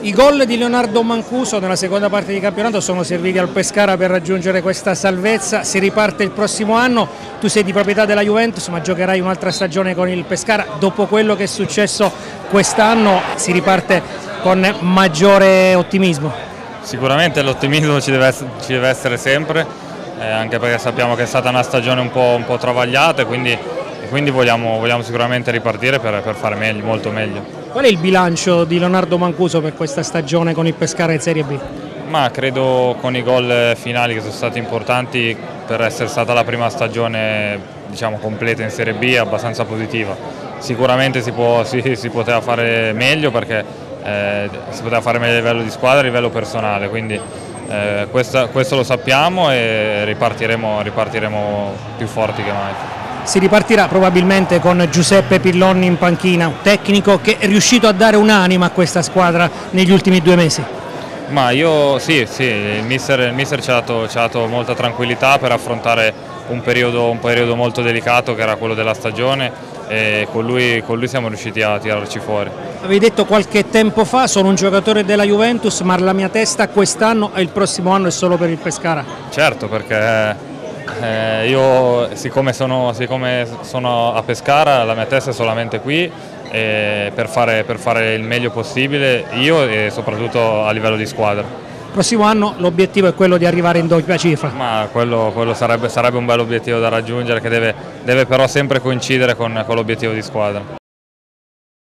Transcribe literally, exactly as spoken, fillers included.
I gol di Leonardo Mancuso nella seconda parte di campionato sono serviti al Pescara per raggiungere questa salvezza. Si riparte il prossimo anno, tu sei di proprietà della Juventus ma giocherai un'altra stagione con il Pescara. Dopo quello che è successo quest'anno si riparte con maggiore ottimismo? Sicuramente l'ottimismo ci, ci deve essere sempre, eh, anche perché sappiamo che è stata una stagione un po', un po' travagliata e quindi, e quindi vogliamo, vogliamo sicuramente ripartire per, per fare meglio, molto meglio. Qual è il bilancio di Leonardo Mancuso per questa stagione con il Pescara in Serie B? Ma credo con i gol finali che sono stati importanti per essere stata la prima stagione, diciamo, completa in Serie B, abbastanza positiva. Sicuramente si, può, si, si poteva fare meglio perché eh, si poteva fare meglio a livello di squadra e a livello personale, quindi eh, questo, questo lo sappiamo e ripartiremo, ripartiremo più forti che mai. Si ripartirà probabilmente con Giuseppe Pillonni in panchina, un tecnico che è riuscito a dare un'anima a questa squadra negli ultimi due mesi. Ma io sì, sì, il mister, il mister ci ha dato, ci ha dato molta tranquillità per affrontare un periodo, un periodo molto delicato che era quello della stagione e con lui, con lui siamo riusciti a tirarci fuori. Avevi detto qualche tempo fa, sono un giocatore della Juventus ma la mia testa quest'anno e il prossimo anno è solo per il Pescara. Certo, perché Eh, io siccome sono, siccome sono a Pescara la mia testa è solamente qui eh, per, fare, per fare il meglio possibile io e soprattutto a livello di squadra. Il prossimo anno l'obiettivo è quello di arrivare in doppia cifra. Ma quello, quello sarebbe, sarebbe un bel obiettivo da raggiungere che deve, deve però sempre coincidere con, con l'obiettivo di squadra.